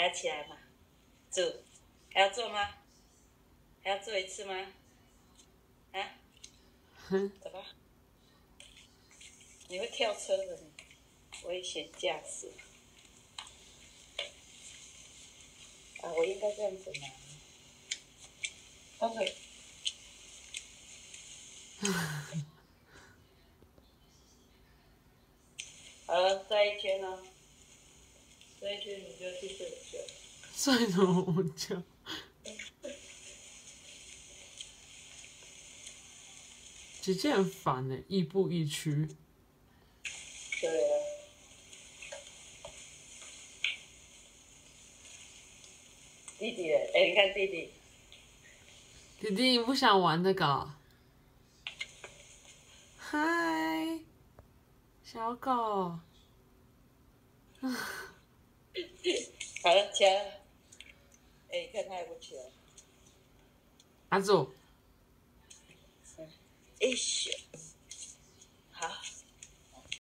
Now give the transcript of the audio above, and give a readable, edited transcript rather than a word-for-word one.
还要起来吗？做，还要做吗？还要做一次吗？啊？走吧。你会跳车的，危险驾驶。啊，我应该这样子拿。放水。好了，再一天哦。这一天你就去睡觉。 睡什么觉？姐姐很烦哎，亦步亦趋。 对啊。弟弟哎，你看弟弟。 弟弟，你不想玩那个？嗨，小狗。 好了，起来了。哎，你看他还不起来。 阿祖。 哎咻，好。